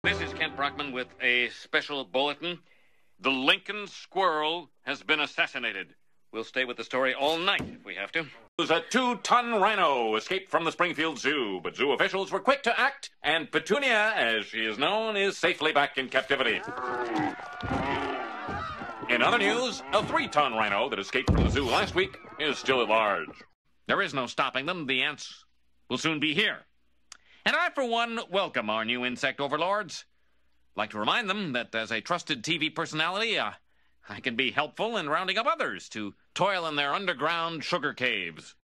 This is Kent Brockman with a special bulletin. The Lincoln squirrel has been assassinated. We'll stay with the story all night if we have to. A 2-ton rhino escaped from the Springfield Zoo, but zoo officials were quick to act, and Petunia, as she is known, is safely back in captivity. In other news, a 3-ton rhino that escaped from the zoo last week is still at large. There is no stopping them. The ants will soon be here. And I, for one, welcome our new insect overlords. I'd like to remind them that as a trusted TV personality, I can be helpful in rounding up others to toil in their underground sugar caves.